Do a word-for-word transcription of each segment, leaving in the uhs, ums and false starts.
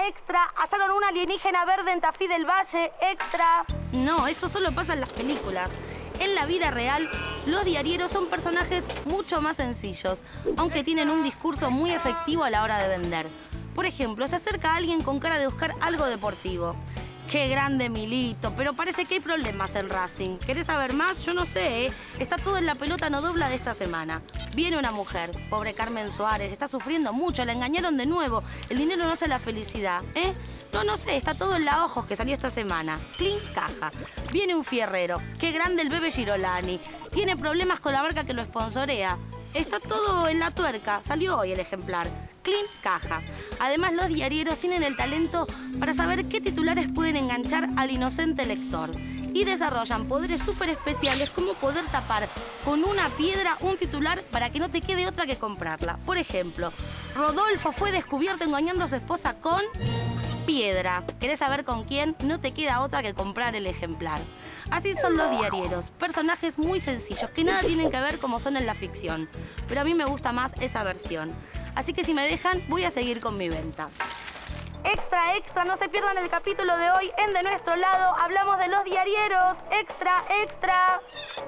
extra. Hallaron un alienígena verde en Tafí del Valle. Extra. No, esto solo pasa en las películas. En la vida real, los diarieros son personajes mucho más sencillos, aunque tienen un discurso muy efectivo a la hora de vender. Por ejemplo, se acerca alguien con cara de buscar algo deportivo. ¡Qué grande Milito! Pero parece que hay problemas en Racing. ¿Querés saber más? Yo no sé, ¿eh? Está todo en la pelota no dobla de esta semana. Viene una mujer, pobre Carmen Suárez, está sufriendo mucho, la engañaron de nuevo. El dinero no hace la felicidad, ¿eh? No, no sé, está todo en la Ojos que salió esta semana. Clean caja. Viene un fierrero. ¡Qué grande el bebé Girolani! Tiene problemas con la marca que lo sponsorea. Está todo en la tuerca. Salió hoy el ejemplar. Clean caja. Además, los diarieros tienen el talento para saber qué titulares pueden enganchar al inocente lector. Y desarrollan poderes súper especiales como poder tapar con una piedra un titular para que no te quede otra que comprarla. Por ejemplo, Rodolfo fue descubierto engañando a su esposa con piedra. ¿Querés saber con quién? No te queda otra que comprar el ejemplar. Así son los diarieros, personajes muy sencillos que nada tienen que ver como son en la ficción. Pero a mí me gusta más esa versión. Así que si me dejan, voy a seguir con mi venta. Extra, extra, no se pierdan el capítulo de hoy en De Nuestro Lado. Hablamos de los diarieros. Extra, extra.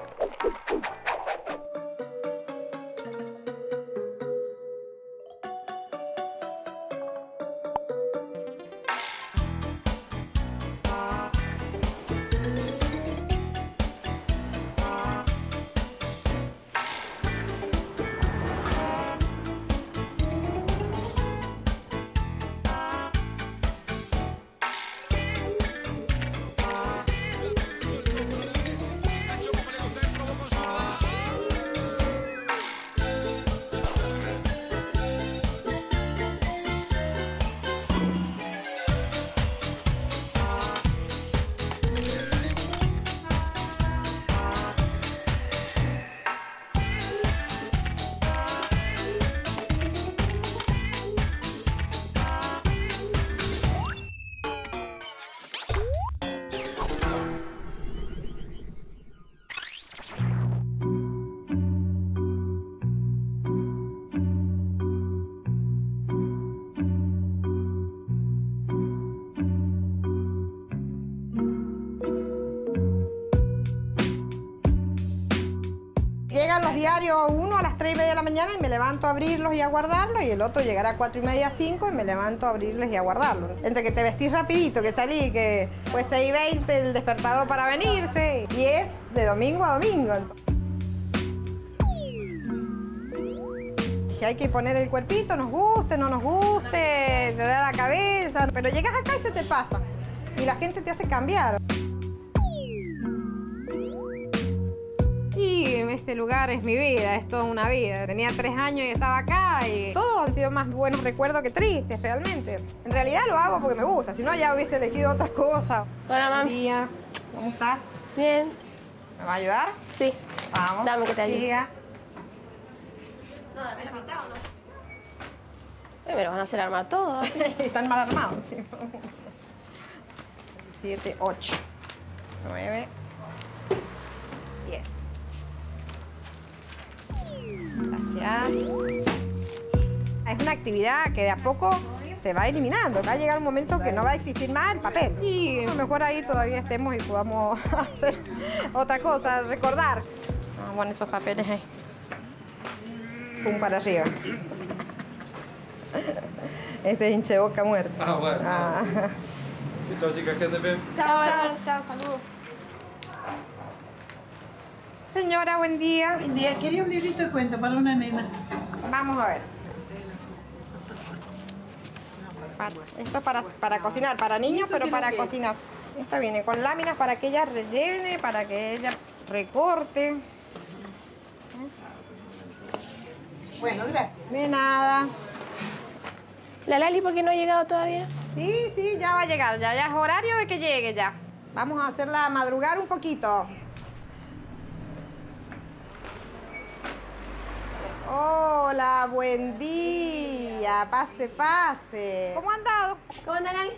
Llegan los diarios, uno a las tres y media de la mañana y me levanto a abrirlos y a guardarlos, y el otro llegará a cuatro y media, cinco y me levanto a abrirles y a guardarlos. Entre que te vestís rapidito, que salí, que pues seis y veinte el despertador para venirse, y es de domingo a domingo. Que hay que poner el cuerpito, nos guste, no nos guste, te da la cabeza, pero llegas acá y se te pasa, y la gente te hace cambiar. Y este lugar es mi vida, es toda una vida. Tenía tres años y estaba acá y todos han sido más buenos recuerdos que tristes, realmente. En realidad lo hago porque me gusta, si no ya hubiese elegido otra cosa. Hola, mamá. Buen día, ¿cómo estás? Bien. ¿Me va a ayudar? Sí. Vamos. Dame que te ayude. Siga. No, ¿de la mitad o no? Eh, me lo van a hacer armar todo. Están mal armados, sí. Siete, ocho, nueve, diez. Gracias. Es una actividad que de a poco se va eliminando. Va a llegar un momento que no va a existir más el papel. Y a lo mejor ahí todavía estemos y podamos hacer otra cosa, recordar. Ah, bueno, esos papeles ahí. Pum para arriba. Este es hinche boca muerto. Ah, bueno. Ah. Chao, chicas, que anden bien. Chao, chao, chao, saludos. Señora, buen día. Buen día, quería un librito de cuento para una nena. Vamos a ver. Para- esto es para, para cocinar, para niños, ¿Eso pero qué para es lo que es? cocinar. Esta viene con láminas para que ella rellene, para que ella recorte. Bueno, gracias. De nada. ¿La Lali por qué no ha llegado todavía? Sí, sí, ya va a llegar, ya, ya es horario de que llegue ya. Vamos a hacerla madrugar un poquito. Hola, buen día. Pase, pase. ¿Cómo ha andado? ¿Cómo anda, Lali?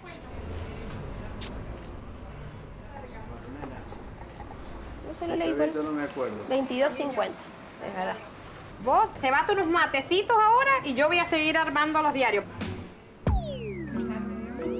No se lo leí, pero... no me acuerdo. veintidós cincuenta, es verdad. Vos, se va unos matecitos ahora y yo voy a seguir armando los diarios.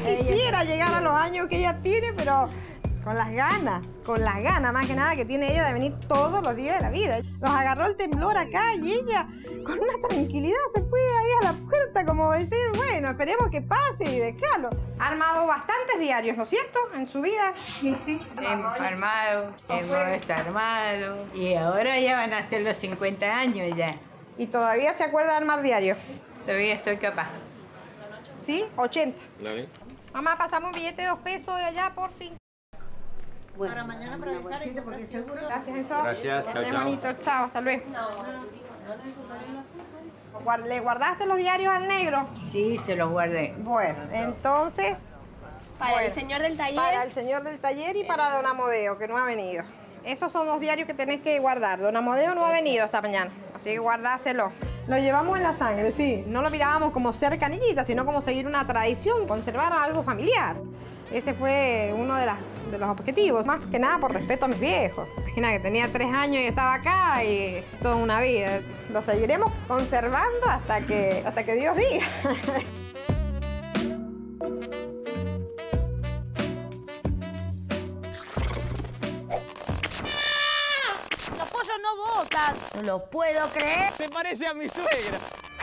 quisiera llegar a los años que ella tiene, pero con las ganas, con las ganas más que nada que tiene ella de venir todos los días de la vida. Nos agarró el temblor acá y ella con una tranquilidad se fue ahí a la puerta como decir, bueno, esperemos que pase y déjalo. Ha armado bastantes diarios, ¿no es cierto?, en su vida. Sí, sí. Hemos armado, hemos desarmado y ahora ya van a ser los cincuenta años ya. ¿Y todavía se acuerda de armar diarios? Todavía soy capaz. ¿Sí? ochenta. Dale. Mamá, pasamos un billete de dos pesos de allá, por fin. Bueno, para mañana para dejar y porque seguro. Gracias, Enzo. Gracias, Que chao, esté chao. bonito, chao, hasta luego. Guar- ¿Le guardaste los diarios al negro? Sí, se los guardé. Bueno, entonces... Para bueno, el señor del taller. Para el señor del taller y para Don Amodeo, que no ha venido. Esos son los diarios que tenés que guardar. Don Amodeo no ha venido esta mañana, así que guardáselo. Lo llevamos en la sangre, sí. No lo mirábamos como ser canillita, sino como seguir una tradición, conservar algo familiar. Ese fue uno de, las, de los objetivos, más que nada por respeto a mis viejos. Imagina que tenía tres años y estaba acá y toda una vida. Lo seguiremos conservando hasta que, hasta que Dios diga. Los pollos no botan. No lo puedo creer. Se parece a mi suegra.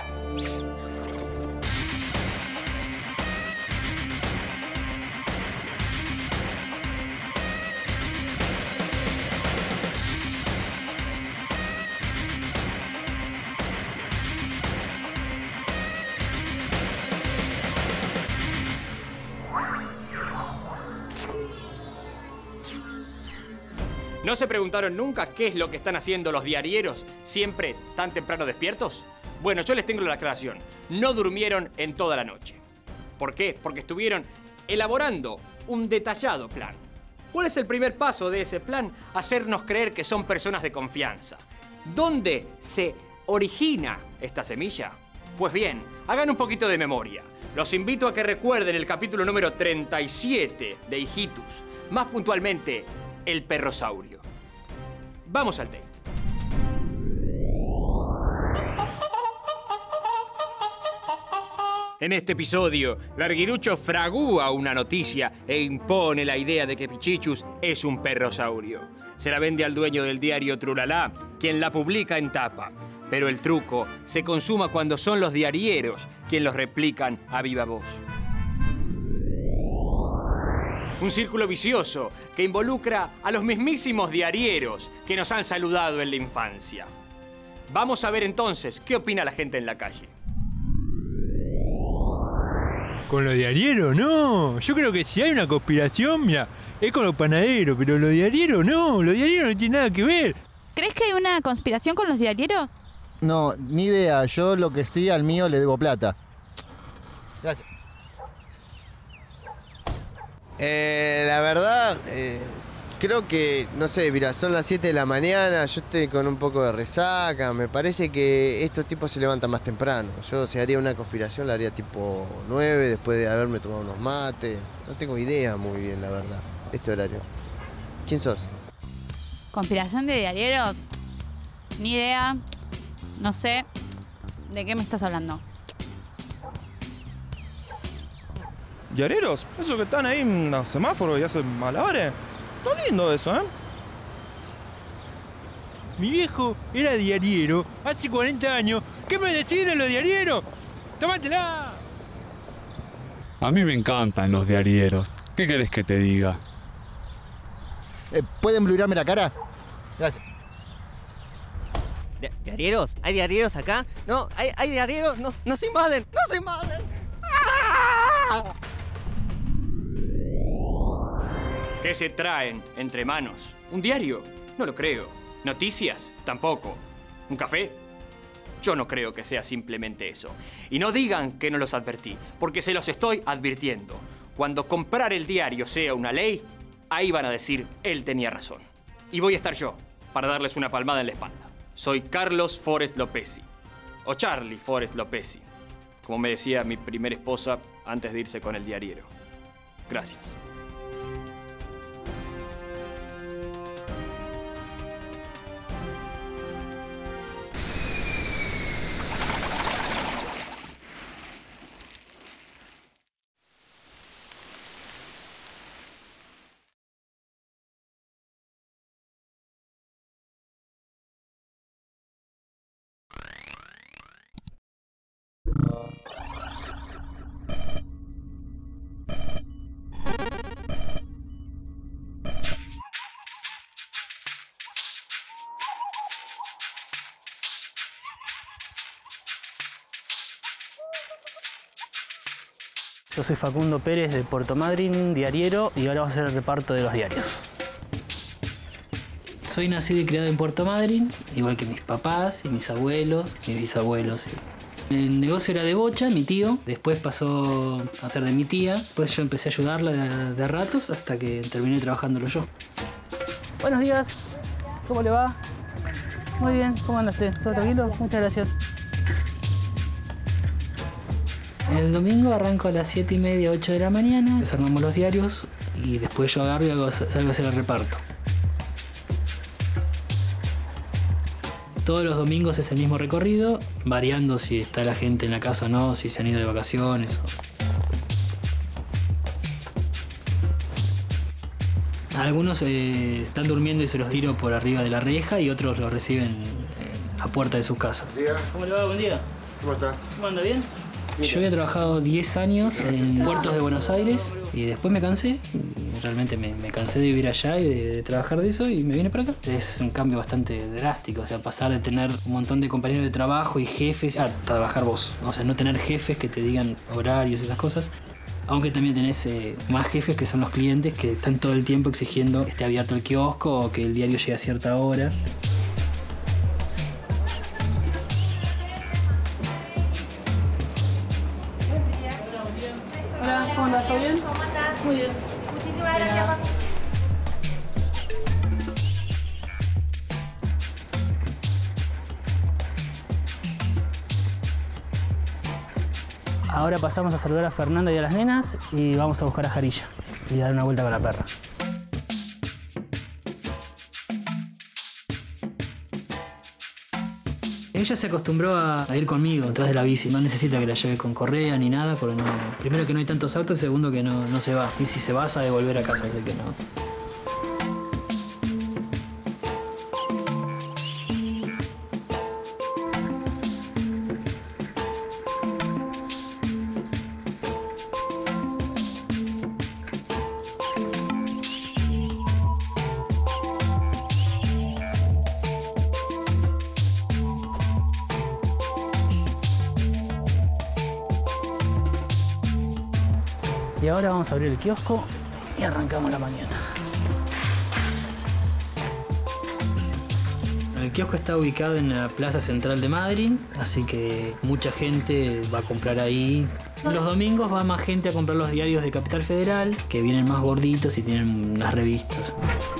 ¿No se preguntaron nunca qué es lo que están haciendo los diarieros siempre tan temprano despiertos? Bueno, yo les tengo la aclaración. No durmieron en toda la noche. ¿Por qué? Porque estuvieron elaborando un detallado plan. ¿Cuál es el primer paso de ese plan? Hacernos creer que son personas de confianza. ¿Dónde se origina esta semilla? Pues bien, hagan un poquito de memoria. Los invito a que recuerden el capítulo número treinta y siete de Hijitus. Más puntualmente, el perrosaurio. Vamos al tape. En este episodio, Larguirucho fragúa una noticia e impone la idea de que Pichichus es un perrosaurio. Se la vende al dueño del diario Trulalá, quien la publica en tapa. Pero el truco se consuma cuando son los diarieros quienes los replican a viva voz. Un círculo vicioso que involucra a los mismísimos diarieros que nos han saludado en la infancia. Vamos a ver entonces qué opina la gente en la calle. ¿Con los diarieros? No. Yo creo que si hay una conspiración, mira, es con los panaderos, pero los diarieros no. Los diarieros no tienen nada que ver. ¿Crees que hay una conspiración con los diarieros? No, ni idea. Yo lo que sí al mío le debo plata. Gracias. Eh, la verdad, eh, creo que, no sé, mira, son las siete de la mañana, yo estoy con un poco de resaca, me parece que estos tipos se levantan más temprano. Yo si haría una conspiración la haría tipo nueve, después de haberme tomado unos mates. No tengo idea muy bien, la verdad, este horario. ¿Quién sos? ¿Conspiración de diarieros? Ni idea. No sé de qué me estás hablando. ¿Diarieros? Esos que están ahí en los semáforos y hacen malabares. Son lindos eso, ¿eh? Mi viejo era diariero hace cuarenta años. ¿Qué me decís de los diarieros? ¡Tómatela! A mí me encantan los diarieros. ¿Qué querés que te diga? Eh, ¿Pueden blurarme la cara? Gracias. ¿Diarieros? ¿Hay diarieros acá? No, hay, hay diarieros. ¡No, no se invaden! ¡No se invaden! ¿Qué se traen entre manos? ¿Un diario? No lo creo. ¿Noticias? Tampoco. ¿Un café? Yo no creo que sea simplemente eso. Y no digan que no los advertí, porque se los estoy advirtiendo. Cuando comprar el diario sea una ley, ahí van a decir, él tenía razón. Y voy a estar yo, para darles una palmada en la espalda. Soy Carlos Forest Lopesi, o Charlie Forest Lopesi, como me decía mi primera esposa antes de irse con el diariero. Gracias. Yo soy Facundo Pérez de Puerto Madryn, diariero, y ahora vamos a hacer el reparto de los diarios. Soy nacido y criado en Puerto Madryn, igual que mis papás y mis abuelos, mis bisabuelos. El negocio era de Bocha, mi tío, después pasó a ser de mi tía, después yo empecé a ayudarla de, de ratos hasta que terminé trabajándolo yo. Buenos días, ¿cómo le va? Muy bien, ¿cómo anda usted? ¿Todo tranquilo? Muchas gracias. El domingo arranco a las siete y media, ocho de la mañana, desarmamos los diarios y después yo agarro y hago, salgo a hacer el reparto. Todos los domingos es el mismo recorrido, variando si está la gente en la casa o no, si se han ido de vacaciones. Algunos eh, están durmiendo y se los tiro por arriba de la reja y otros los reciben eh, a puerta de sus casas. Buen día. ¿Cómo le va? Buen día. ¿Cómo está? ¿Cómo anda? ¿Bien? Yo había trabajado diez años en puertos de Buenos Aires y después me cansé. Y realmente me, me cansé de vivir allá y de, de trabajar de eso y me vine para acá. Es un cambio bastante drástico, o sea, pasar de tener un montón de compañeros de trabajo y jefes a trabajar vos. O sea, no tener jefes que te digan horarios y esas cosas. Aunque también tenés eh, más jefes que son los clientes que están todo el tiempo exigiendo que esté abierto el kiosco o que el diario llegue a cierta hora. Hola, ¿cómo andás? ¿Todo bien? ¿Cómo andás? Muy bien. Muchísimas gracias, Facu. Ahora pasamos a saludar a Fernanda y a las nenas y vamos a buscar a Jarilla y dar una vuelta con la perra. Ella se acostumbró a ir conmigo detrás de la bici. No necesita que la lleve con correa ni nada, porque no, primero que no hay tantos autos y segundo que no, no se va. Y si se va, sabe volver a casa, así que no. Y ahora vamos a abrir el kiosco y arrancamos la mañana. El kiosco está ubicado en la plaza central de Madryn, así que mucha gente va a comprar ahí. Los domingos va más gente a comprar los diarios de Capital Federal, que vienen más gorditos y tienen unas revistas.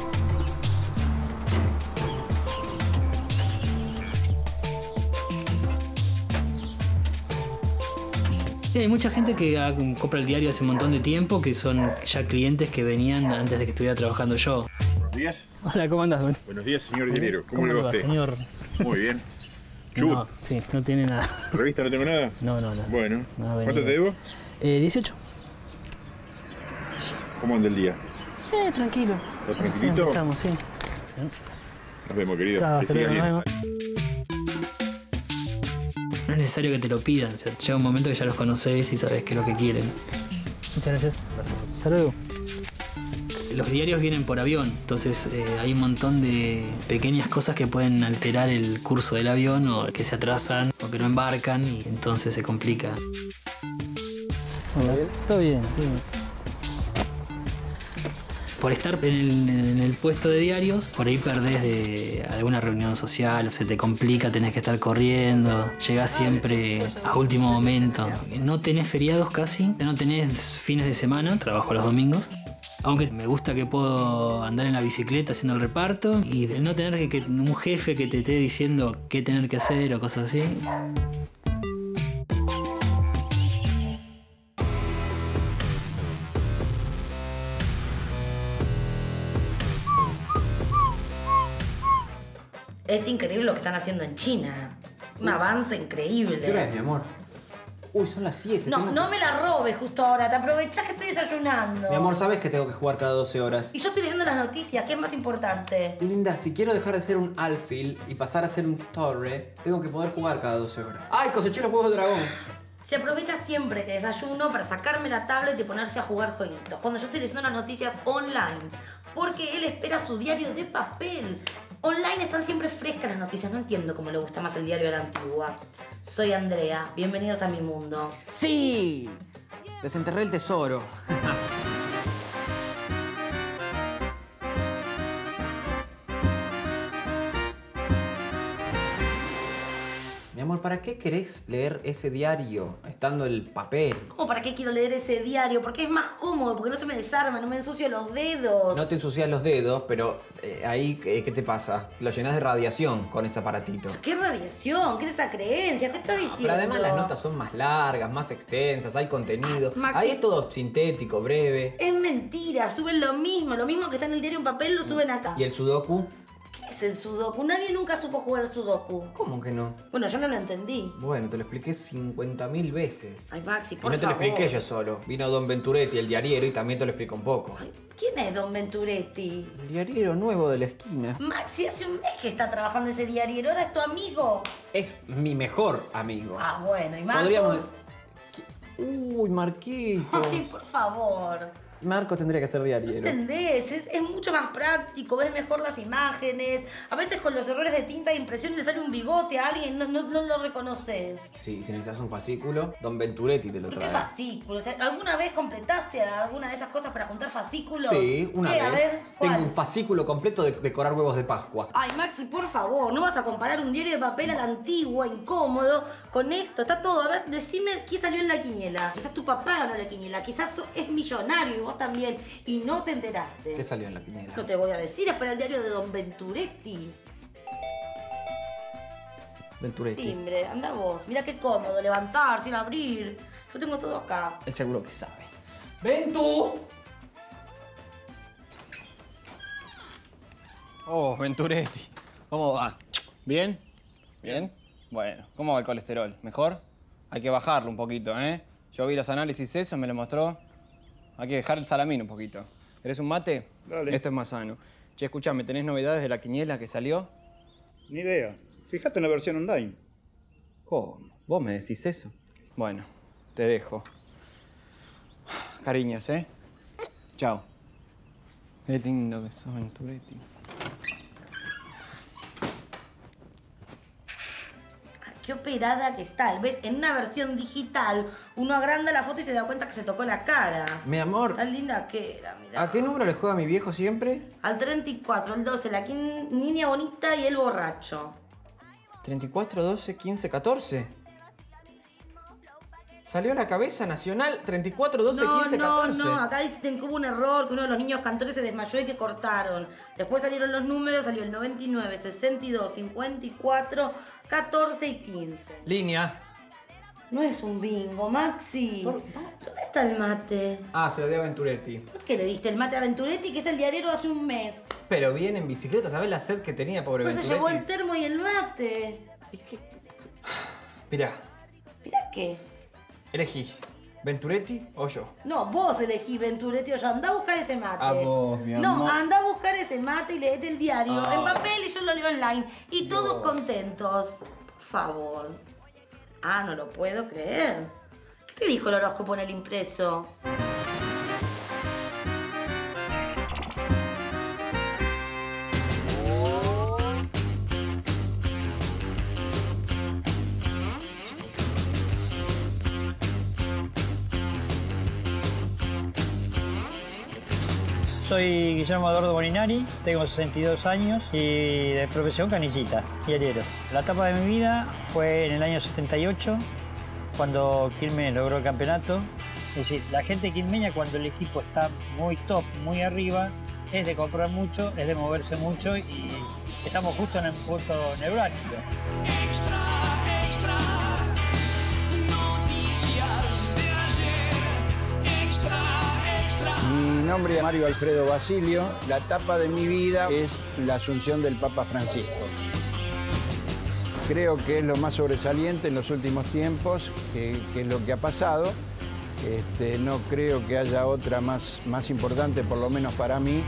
Sí, hay mucha gente que ah, compra el diario hace un montón de tiempo, que son ya clientes que venían antes de que estuviera trabajando yo. Buenos días. Hola, ¿cómo andas? Buenos días, señor diario. ¿Cómo, ¿Cómo le va usted? Señor? Muy bien. Chut. No, sí, no tiene nada. ¿Revista no tengo nada? No, no, no. Bueno. No ¿Cuánto te debo? Eh, dieciocho. ¿Cómo anda el día? Sí, tranquilo. ¿Está tranquilito? Empezamos, sí. Nos vemos, querido. Chao, que siga bien. No es necesario que te lo pidan, o sea, llega un momento que ya los conocés y sabés qué es lo que quieren. Muchas gracias. Hasta luego. Los diarios vienen por avión, entonces eh, hay un montón de pequeñas cosas que pueden alterar el curso del avión o que se atrasan o que no embarcan y entonces se complica. Todo bien, sí. Por estar en el, en el puesto de diarios, por ahí perdés de alguna reunión social, se te complica, tenés que estar corriendo, llegás siempre a último momento. No tenés feriados casi, no tenés fines de semana, trabajo los domingos. Aunque me gusta que puedo andar en la bicicleta haciendo el reparto y de no tener que, que un jefe que te esté diciendo qué tener que hacer o cosas así. Es increíble lo que están haciendo en China. Un avance increíble. ¿Qué hora es, mi amor? Uy, son las siete. No, tengo no que... me la robes justo ahora. Te aprovechás que estoy desayunando. Mi amor, sabes que tengo que jugar cada doce horas. Y yo estoy leyendo las noticias. ¿Qué es más importante? Linda, si quiero dejar de ser un alfil y pasar a ser un torre, tengo que poder jugar cada doce horas. ¡Ay, coseché los huevos de dragón! Se aprovecha siempre que desayuno para sacarme la tablet y ponerse a jugar jueguitos. Cuando yo estoy leyendo las noticias online. Porque él espera su diario de papel. Online están siempre frescas las noticias. No entiendo cómo le gusta más el diario de la antigua. Soy Andrea. Bienvenidos a mi mundo. ¡Sí! Desenterré el tesoro. Mi amor, ¿para qué querés leer ese diario estando el papel? ¿Cómo para qué quiero leer ese diario? Porque es más cómodo, porque no se me desarma, no me ensucio los dedos. No te ensucias los dedos, pero eh, ahí, ¿qué, ¿qué te pasa? Lo llenas de radiación con ese aparatito. ¿Qué radiación? ¿Qué es esa creencia? ¿Qué estás diciendo? Pero además las notas son más largas, más extensas, hay contenido. Ah, Maxi. Ahí es todo sintético, breve. Es mentira, suben lo mismo, lo mismo que está en el diario en papel lo suben acá. ¿Y el sudoku? ¿Qué es el sudoku? Nadie nunca supo jugar al sudoku. ¿Cómo que no? Bueno, yo no lo entendí. Bueno, te lo expliqué cincuenta mil veces. Ay, Maxi, Y por no te lo favor. expliqué yo solo. Vino Don Venturetti, el diariero, y también te lo explico un poco. ¿Quién es Don Venturetti? El diariero nuevo de la esquina. Maxi, hace un mes que está trabajando ese diario, ahora es tu amigo. Es mi mejor amigo. Ah, bueno, ¿y Marcos? Podríamos... Uy, Marquito. Ay, por favor. Marco tendría que ser diariero. ¿Entendés? Es, es mucho más práctico, ves mejor las imágenes. A veces con los errores de tinta de impresión le sale un bigote a alguien, no, no, no lo reconoces. Sí, si necesitas un fascículo, Don Venturetti te lo ¿Por qué trae. fascículos? ¿Alguna vez completaste alguna de esas cosas para juntar fascículos? Sí, una ¿Qué? A vez. ver, ¿cuál? Tengo un fascículo completo de decorar huevos de Pascua. Ay, Maxi, por favor, no vas a comparar un diario de papel a la antigua, incómodo, con esto. Está todo. A ver, decime quién salió en la quiniela. Quizás tu papá ganó la quiniela, quizás so- es millonario y vos también, y no te enteraste. ¿Qué salió en la quiniela? No te voy a decir, es para el diario de Don Venturetti. Venturetti. Timbre, anda vos. Mira qué cómodo, levantar sin abrir. Yo tengo todo acá. Él seguro que sabe. ¡Ventu! Oh, Venturetti. ¿Cómo va? ¿Bien? ¿Bien? Bueno, ¿cómo va el colesterol? ¿Mejor? Hay que bajarlo un poquito, ¿eh? Yo vi los análisis eso, me lo mostró. Hay que dejar el salamín un poquito. ¿Querés un mate? Dale. Esto es más sano. Che, escuchame, ¿tenés novedades de la quiniela que salió? Ni idea. Fíjate en la versión online. ¿Cómo? ¿Vos me decís eso? Bueno, te dejo. Cariños, ¿eh? Chao. Qué lindo que sos, Venturetti. Qué operada que está. ¿Ves? En una versión digital, uno agranda la foto y se da cuenta que se tocó la cara. Mi amor, Tan linda que era, mirá. ¿a qué número le juega mi viejo siempre? Al treinta y cuatro, el doce, la quin- niña bonita y el borracho. treinta y cuatro, doce, quince, catorce. Salió a la cabeza nacional treinta y cuatro, doce, no, quince, no, catorce. no, acá dicen que hubo un error, que uno de los niños cantores se desmayó y que cortaron. Después salieron los números, salió el noventa y nueve, sesenta y dos, cincuenta y cuatro, catorce y quince. Línea. No es un bingo, Maxi. ¿Dónde está el mate? Ah, se lo dio a Venturetti. ¿Por qué le diste el mate a Venturetti, que es el diarero hace un mes? Pero viene en bicicleta, ¿sabés la sed que tenía, pobre Pues se Venturetti? llevó el termo y el mate. Mirá, ¿Mirá qué? elegí. ¿Venturetti o yo? No, vos elegí Venturetti o yo. Andá a buscar ese mate. A vos, mi No, amor. anda a buscar ese mate y leete el diario Ah. en papel y yo lo leo online. Y todos contentos. Por favor. Ah, no lo puedo creer. ¿Qué te dijo el horóscopo en el impreso? Soy Guillermo Eduardo Molinari, tengo sesenta y dos años y de profesión canillita, diariero. La etapa de mi vida fue en el año setenta y ocho, cuando Quilmes logró el campeonato. Es decir, la gente quilmeña cuando el equipo está muy top, muy arriba, es de comprar mucho, es de moverse mucho y estamos justo en el punto neurálgico. Mi nombre es Mario Alfredo Basilio. La etapa de mi vida es la asunción del Papa Francisco. Creo que es lo más sobresaliente en los últimos tiempos, que, que es lo que ha pasado. Este, no creo que haya otra más, más importante, por lo menos para mí.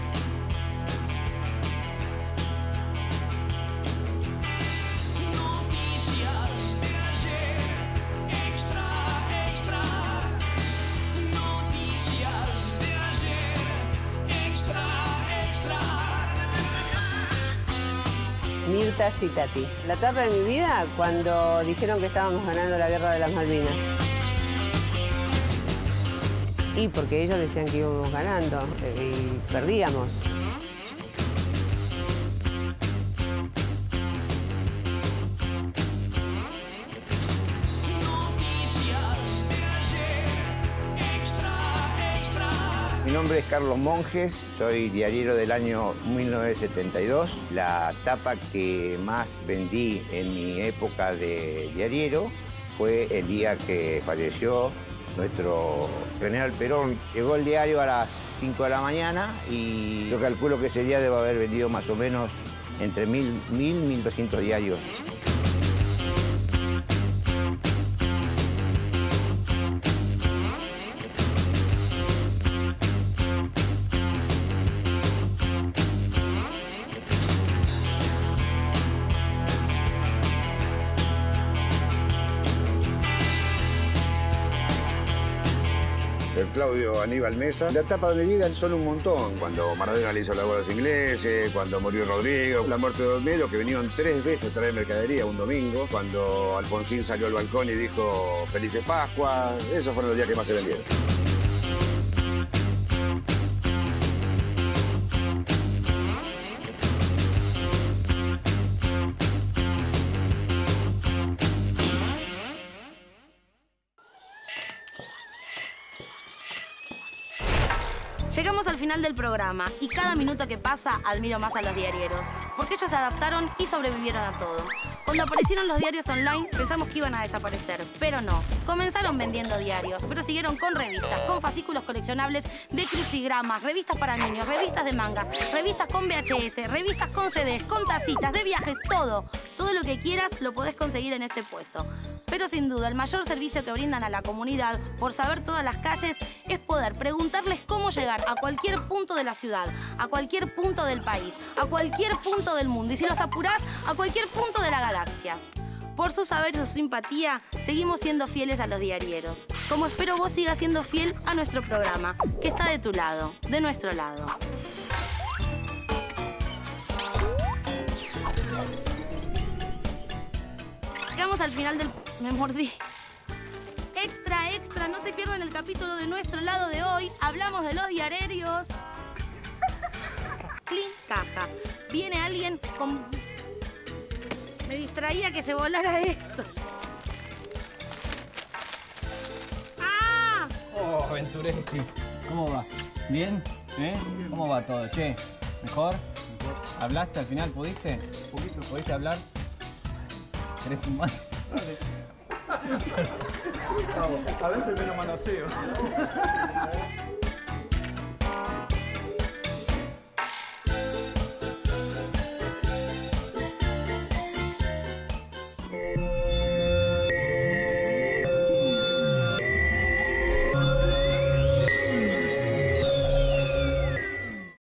Mirta Citati. La etapa de mi vida, cuando dijeron que estábamos ganando la guerra de las Malvinas. Y porque ellos decían que íbamos ganando eh, y perdíamos. Mi nombre es Carlos Monjes, soy diariero del año mil novecientos setenta y dos. La tapa que más vendí en mi época de diariero fue el día que falleció nuestro general Perón. Llegó el diario a las cinco de la mañana y yo calculo que ese día debo haber vendido más o menos entre mil y mil doscientos diarios. Claudio Aníbal Mesa. La etapa de mi vida son un montón. Cuando Maradona le hizo la boda a los ingleses, cuando murió Rodrigo, la muerte de Olmedo, que vinieron tres veces a traer mercadería un domingo, cuando Alfonsín salió al balcón y dijo Felices Pascua. Esos fueron los días que más se vendieron. Llegamos al final del programa y cada minuto que pasa admiro más a los diarieros, porque ellos se adaptaron y sobrevivieron a todo. Cuando aparecieron los diarios online pensamos que iban a desaparecer, pero no. Comenzaron vendiendo diarios, pero siguieron con revistas, con fascículos coleccionables de crucigramas, revistas para niños, revistas de mangas, revistas con V H S, revistas con C Ds, con tacitas, de viajes, todo. Todo lo que quieras lo podés conseguir en este puesto. Pero sin duda, el mayor servicio que brindan a la comunidad por saber todas las calles es poder preguntarles cómo llegar a cualquier punto de la ciudad, a cualquier punto del país, a cualquier punto del mundo y si los apurás, a cualquier punto de la galaxia. Por su saber y su simpatía, seguimos siendo fieles a los diarieros. Como espero vos sigas siendo fiel a nuestro programa, que está de tu lado, de nuestro lado. Llegamos al final del... Me mordí. Extra, extra, no se pierdan el capítulo de nuestro lado de hoy. Hablamos de los diarios. Clean caja. Viene alguien con... Me distraía que se volara esto. ¡Ah! Oh, Venturetti. ¿Cómo va? ¿Bien? ¿Eh? ¿Cómo va todo? Che, ¿mejor? ¿Hablaste al final? ¿Pudiste? ¿Un poquito? ¿Pudiste hablar? ¿Eres humano? A veces menos manoseo.